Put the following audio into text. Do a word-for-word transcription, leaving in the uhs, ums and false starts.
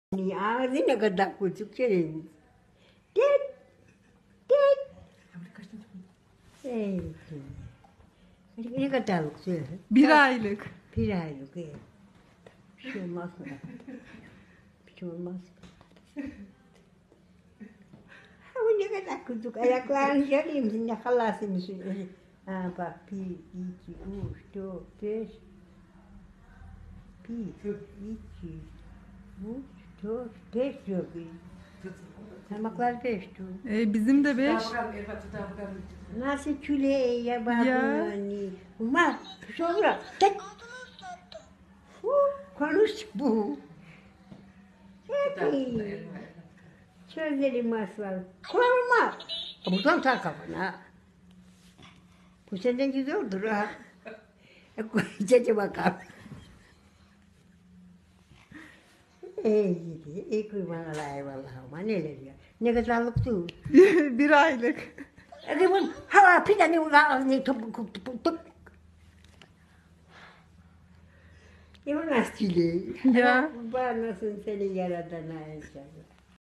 Ağzı ne kadar küçük şey. Tek, tek. Evet. Ne kadarlık söyle. Bir aylık. Bir aylık. Evet. Bir şey olmaz mı? Bir şey olmaz mı? Ha, bu ne kadar küçük. Ayaklarını göreyim şimdi halasını söyle. Ha bak bir, iki, üç, dört, beş. Bir, iki, üç, dört, beş yok. Parmaklar beş dur. Ee, bizim de beş. Nasıl küle ya bak Ya. yani. Umar sonra tek. Hu, konuş bu. Hadi. Sözlerim aslan. Korma. Buradan tak kafana. Bu senden güzeldir ha. Çece bakalım. İyi, iyi kurbanlar eyvallah ama neler ya. Ne kadarlık dur. Bir aylık. Hadi bunu hava pideni ulan top top top top. Ya nasıl çile? Ya. Bana nasıl seni yaradana inşallah.